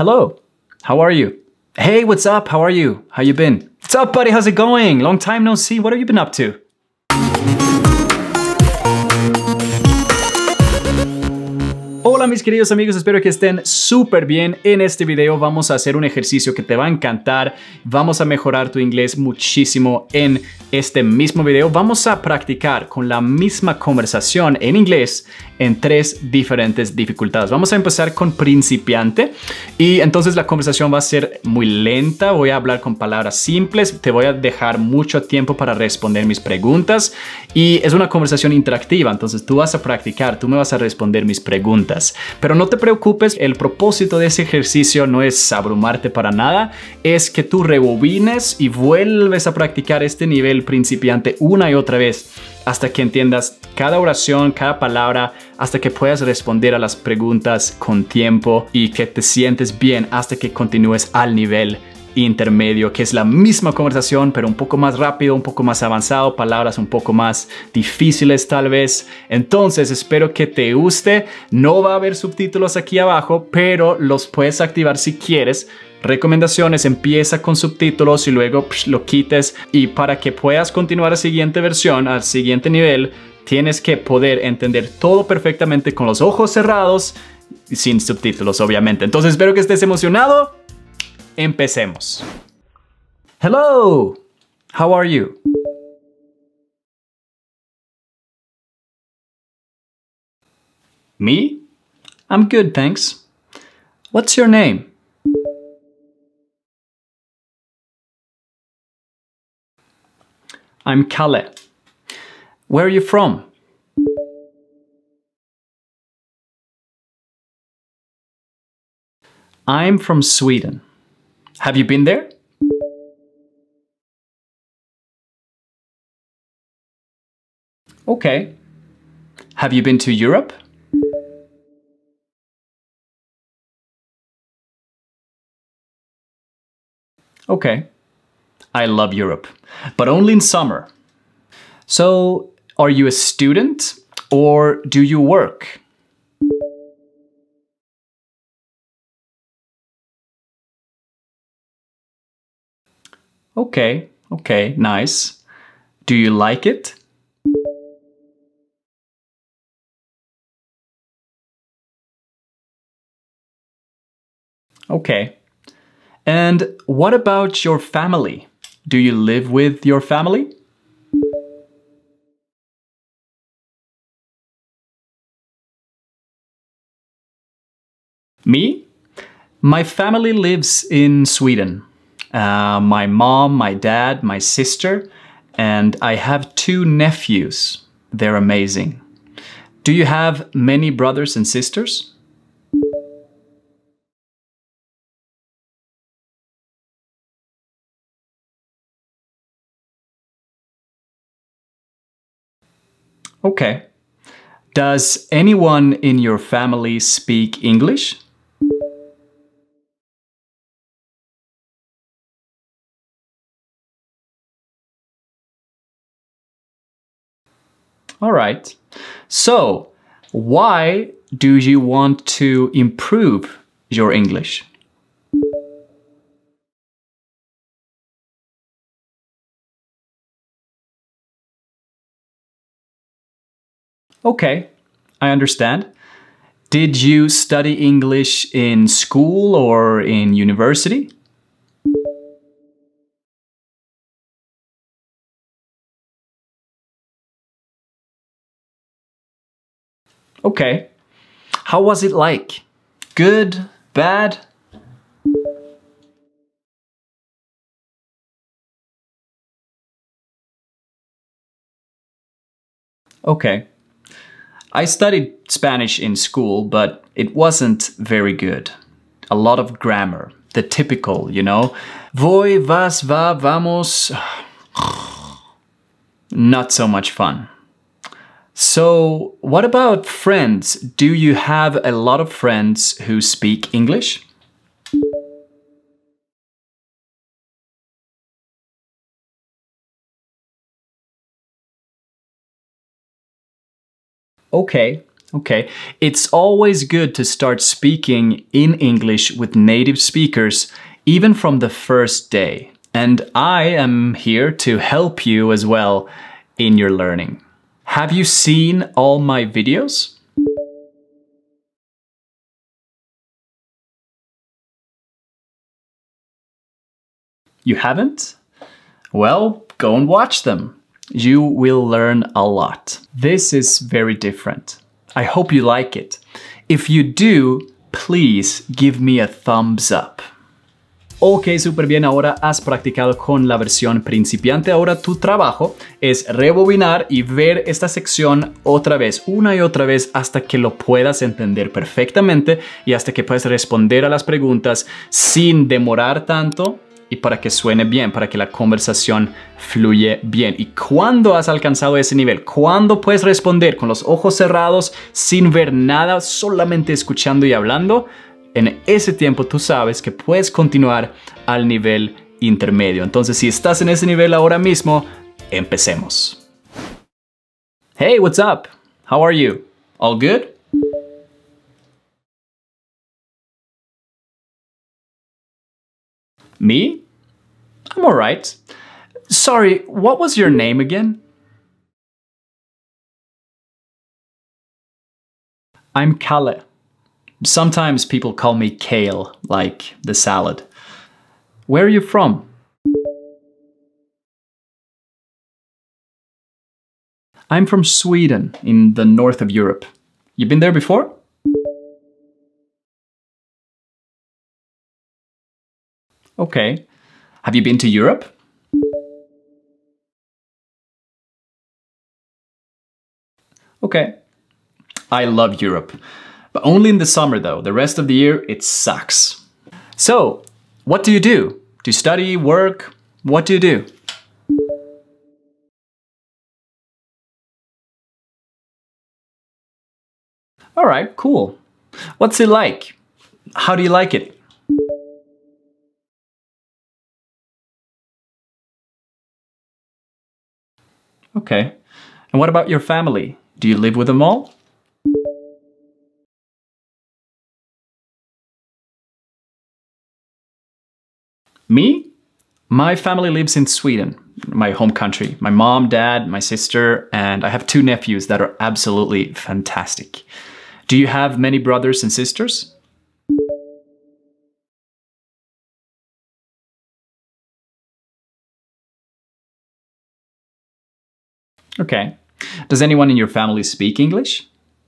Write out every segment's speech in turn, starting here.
Hello, how are you? Hey, what's up? How are you? How you been? What's up, buddy? How's it going? Long time no see. What have you been up to? Hola mis queridos amigos, espero que estén súper bien. En este video vamos a hacer un ejercicio que te va a encantar. Vamos a mejorar tu inglés muchísimo en este mismo video. Vamos a practicar con la misma conversación en inglés en 3 diferentes dificultades. Vamos a empezar con principiante y entonces la conversación va a ser muy lenta. Voy a hablar con palabras simples. Te voy a dejar mucho tiempo para responder mis preguntas y es una conversación interactiva. Entonces tú vas a practicar, tú me vas a responder mis preguntas. Pero no te preocupes, el propósito de ese ejercicio no es abrumarte para nada, es que tú rebobines y vuelves a practicar este nivel principiante una y otra vez hasta que entiendas cada oración, cada palabra, hasta que puedas responder a las preguntas con tiempo y que te sientes bien hasta que continúes al nivel intermedio, que es la misma conversación pero un poco más rápido, un poco más avanzado, palabras un poco más difíciles tal vez. Entonces espero que te guste. No va a haber subtítulos aquí abajo, pero los puedes activar si quieres. Recomendaciones: empieza con subtítulos y luego lo quites, y para que puedas continuar a la siguiente versión, al siguiente nivel, tienes que poder entender todo perfectamente con los ojos cerrados y sin subtítulos, obviamente. Entonces espero que estés emocionado. Empecemos. Hello, how are you? Me? I'm good, thanks. What's your name? I'm Kalle. Where are you from? I'm from Sweden. Have you been there? Okay. Have you been to Europe? Okay. I love Europe, but only in summer. So, are you a student or do you work? Okay, nice. Do you like it? Okay. And what about your family? Do you live with your family? Me? My family lives in Sweden. My mom, my dad, my sister, and I have 2 nephews. They're amazing. Do you have many brothers and sisters? Okay. Does anyone in your family speak English? All right. So, why do you want to improve your English? Okay, I understand. Did you study English in school or in university? Okay. How was it like? Good? Bad? Okay. I studied Spanish in school, but it wasn't very good. A lot of grammar. The typical, you know? Voy, vas, va, vamos. Not so much fun. So, what about friends? Do you have a lot of friends who speak English? Okay, Okay, it's always good to start speaking in English with native speakers, even from the first day. And I am here to help you as well in your learning. Have you seen all my videos? You haven't? Well, go and watch them. You will learn a lot. This is very different. I hope you like it. If you do, please give me a thumbs up. Ok, súper bien. Ahora has practicado con la versión principiante. Ahora tu trabajo es rebobinar y ver esta sección otra vez, una y otra vez, hasta que lo puedas entender perfectamente y hasta que puedas responder a las preguntas sin demorar tanto y para que suene bien, para que la conversación fluye bien. Y cuando has alcanzado ese nivel, cuando puedes responder con los ojos cerrados, sin ver nada, solamente escuchando y hablando, en ese tiempo tú sabes que puedes continuar al nivel intermedio. Entonces, si estás en ese nivel ahora mismo, empecemos. Hey, what's up? How are you? All good? Me? I'm all right. Sorry, what was your name again? I'm Kalle. Sometimes people call me Kale, like the salad. Where are you from? I'm from Sweden, in the north of Europe. You been there before? Okay. Have you been to Europe? Okay. I love Europe. But only in the summer though. The rest of the year, it sucks. So, what do? Do you study, work? What do you do? All right, cool. What's it like? How do you like it? Okay. And what about your family? Do you live with them all? Me? My family lives in Sweden, my home country. My mom, dad, my sister, and I have 2 nephews that are absolutely fantastic. Do you have many brothers and sisters? Okay. Does anyone in your family speak English?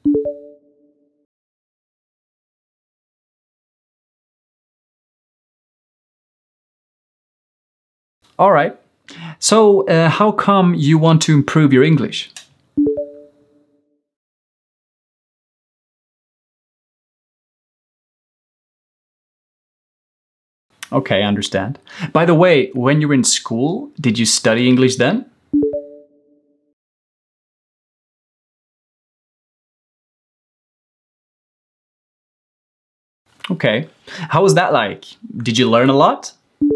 All right. So, how come you want to improve your English? Okay, I understand. By the way, when you were in school, did you study English then? Okay. How was that like? Did you learn a lot?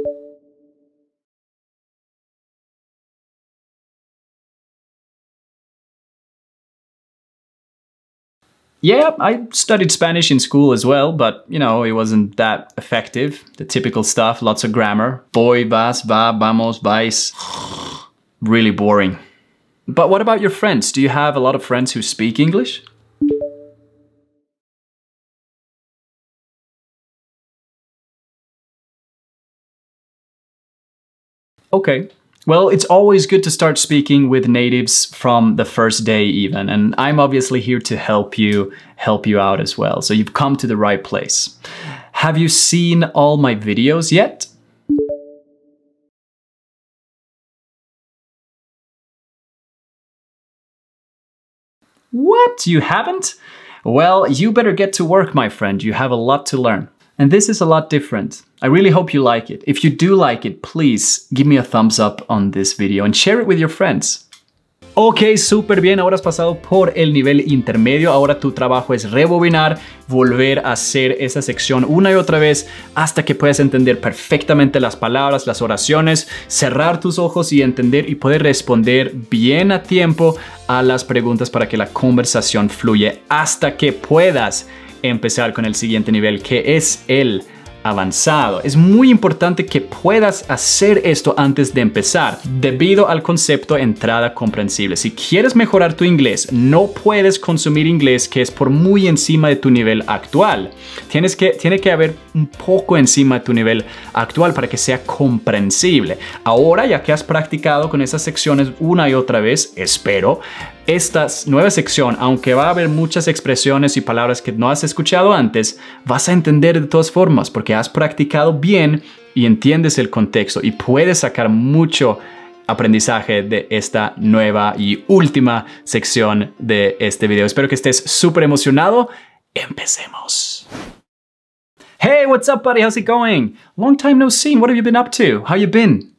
Yeah, I studied Spanish in school as well, but, you know, it wasn't that effective. The typical stuff, lots of grammar. Voy, vas, va, vamos, vais. Really boring. But what about your friends? Do you have a lot of friends who speak English? Okay. Well, it's always good to start speaking with natives from the first day even, and I'm obviously here to help you out as well. So you've come to the right place. Have you seen all my videos yet? What? You haven't? Well, you better get to work, my friend. You have a lot to learn. And this is a lot different. I really hope you like it. If you do like it, please give me a thumbs up on this video and share it with your friends. Ok, súper bien, ahora has pasado por el nivel intermedio, ahora tu trabajo es rebobinar, volver a hacer esa sección una y otra vez hasta que puedas entender perfectamente las palabras, las oraciones, cerrar tus ojos y entender y poder responder bien a tiempo a las preguntas para que la conversación fluya hasta que puedas empezar con el siguiente nivel, que es el avanzado. Es muy importante que puedas hacer esto antes de empezar, debido al concepto entrada comprensible. Si quieres mejorar tu inglés, no puedes consumir inglés que es por muy encima de tu nivel actual. Tiene que haber un poco encima de tu nivel actual para que sea comprensible. Ahora, ya que has practicado con esas secciones una y otra vez, espero, esta nueva sección, aunque va a haber muchas expresiones y palabras que no has escuchado antes, vas a entender de todas formas porque has practicado bien y entiendes el contexto y puedes sacar mucho aprendizaje de esta nueva y última sección de este video. Espero que estés súper emocionado. Empecemos. Hey, what's up, buddy? How's it going? Long time no see. What have you been up to? How you been?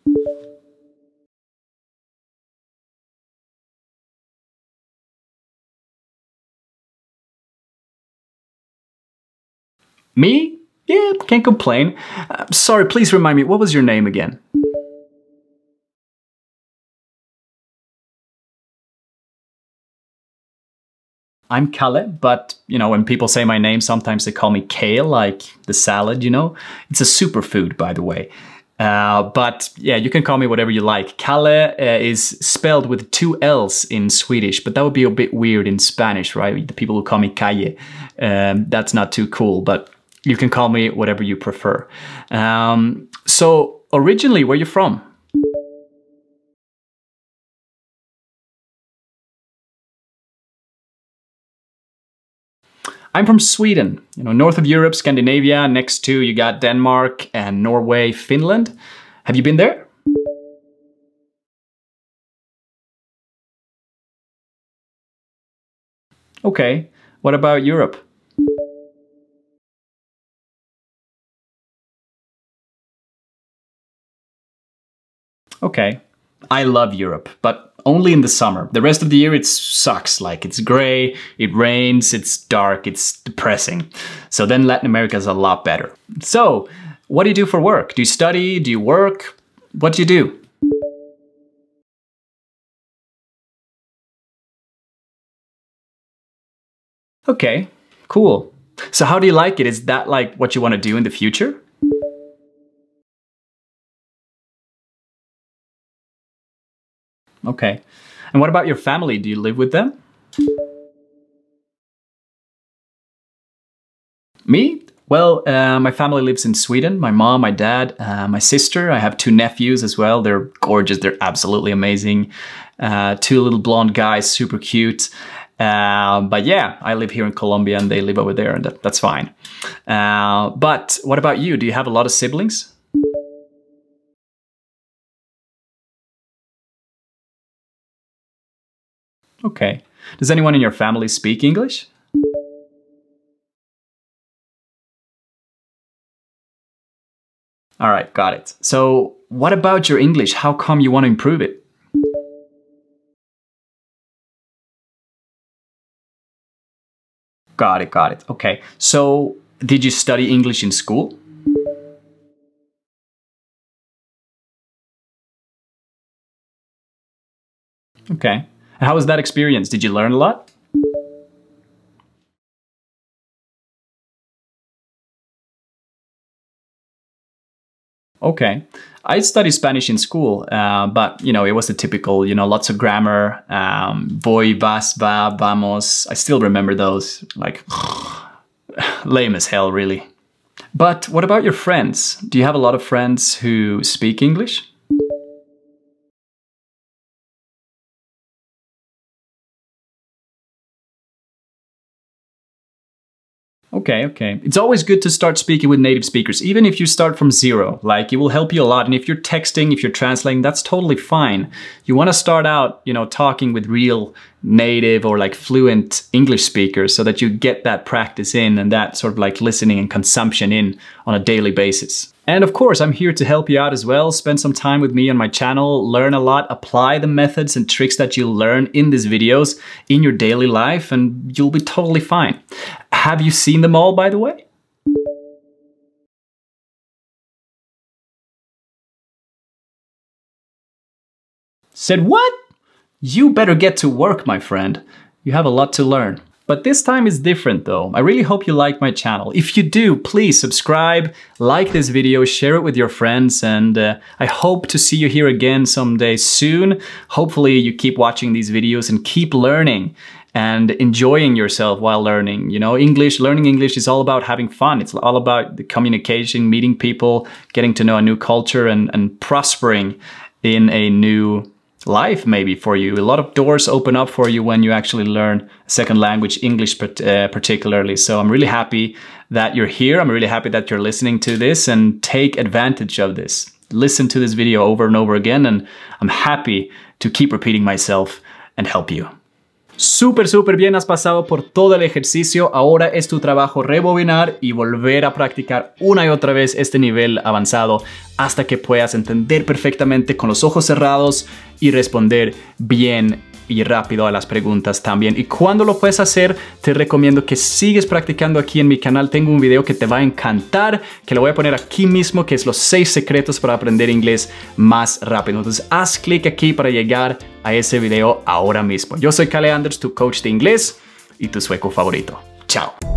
Me? Yeah, can't complain. Sorry, please remind me, what was your name again? I'm Kalle, but, you know, when people say my name, sometimes they call me kale, like the salad, you know? It's a superfood, by the way. But yeah, you can call me whatever you like. Kalle is spelled with 2 L's in Swedish, but that would be a bit weird in Spanish, right? The people who call me Calle, that's not too cool, but you can call me whatever you prefer. So originally, where are you from? I'm from Sweden, you know, north of Europe, Scandinavia. Next to you got Denmark and Norway, Finland. Have you been there? Okay. What about Europe? Okay. I love Europe, but only in the summer. The rest of the year it sucks. Like it's gray, it rains, it's dark, it's depressing. So then Latin America is a lot better. So, what do you do for work? Do you study? Do you work? What do you do? Okay, cool. So how do you like it? Is that like what you want to do in the future? Okay. And what about your family? Do you live with them? Me? Well, my family lives in Sweden. My mom, my dad, my sister. I have 2 nephews as well. They're gorgeous. They're absolutely amazing. 2 little blonde guys, super cute. But yeah, I live here in Colombia and they live over there, and that's fine. But what about you? Do you have a lot of siblings? Okay. Does anyone in your family speak English? All right, got it. So what about your English? How come you want to improve it? Got it, got it. Okay. So did you study English in school? Okay. How was that experience? Did you learn a lot? Okay. I studied Spanish in school, but, you know, it was the typical, you know, lots of grammar, voy, vas, va, vamos. I still remember those, like, lame as hell, really. But what about your friends? Do you have a lot of friends who speak English? Okay, okay. It's always good to start speaking with native speakers, even if you start from zero. Like, it will help you a lot. And if you're texting, if you're translating, that's totally fine. You want to start out, you know, talking with real native or like fluent English speakers so that you get that practice in and that sort of like listening and consumption in on a daily basis. And of course, I'm here to help you out as well. Spend some time with me on my channel, learn a lot, apply the methods and tricks that you learn in these videos in your daily life, and you'll be totally fine. Have you seen them all, by the way? Said what? You better get to work, my friend. You have a lot to learn. But this time is different though. I really hope you like my channel. If you do, please subscribe, like this video, share it with your friends, and I hope to see you here again someday soon. Hopefully you keep watching these videos and keep learning and enjoying yourself while learning. You know, learning English is all about having fun. It's all about the communication, meeting people, getting to know a new culture, and prospering in a new life maybe for you. A lot of doors open up for you when you actually learn a second language, English particularly. So I'm really happy that you're here. I'm really happy that you're listening to this, and take advantage of this. Listen to this video over and over again, and I'm happy to keep repeating myself and help you. Súper bien, has pasado por todo el ejercicio. Ahora es tu trabajo rebobinar y volver a practicar una y otra vez este nivel avanzado hasta que puedas entender perfectamente con los ojos cerrados y responder bien y rápido a las preguntas también. Y cuando lo puedes hacer, te recomiendo que sigues practicando aquí en mi canal. Tengo un video que te va a encantar, que lo voy a poner aquí mismo, que es los 6 secretos para aprender inglés más rápido. Entonces haz clic aquí para llegar a ese video ahora mismo. Yo soy Kalle Anders, tu coach de inglés y tu sueco favorito. Chao.